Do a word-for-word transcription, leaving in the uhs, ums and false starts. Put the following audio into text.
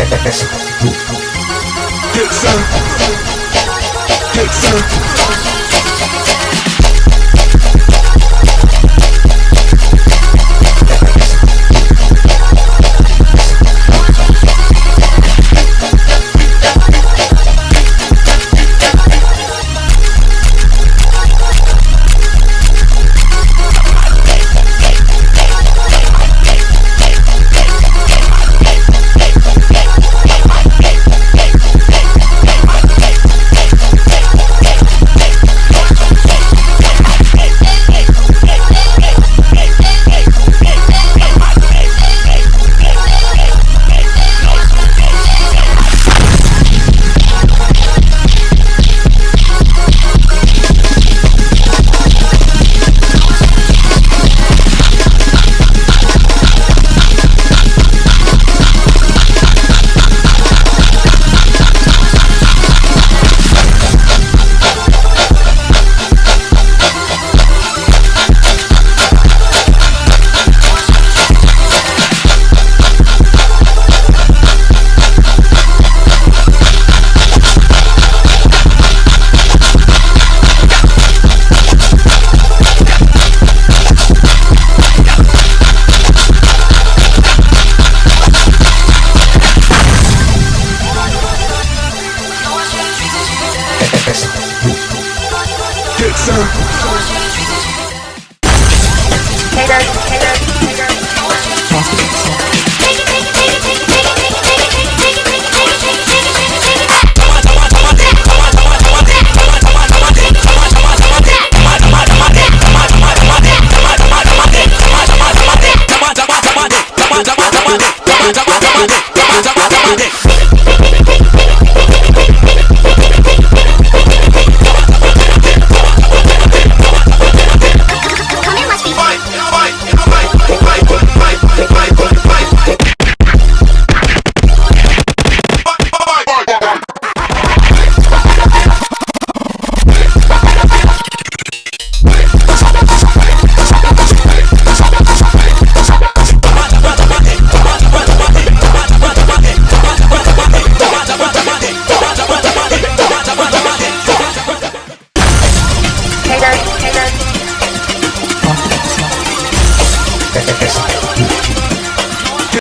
Get some. Get some. Get some. Haters, haters, haters. Come on, come on, come on, come on, come on, come on, come on, come on, come on, come on, come on, come on, come on, come on, come on,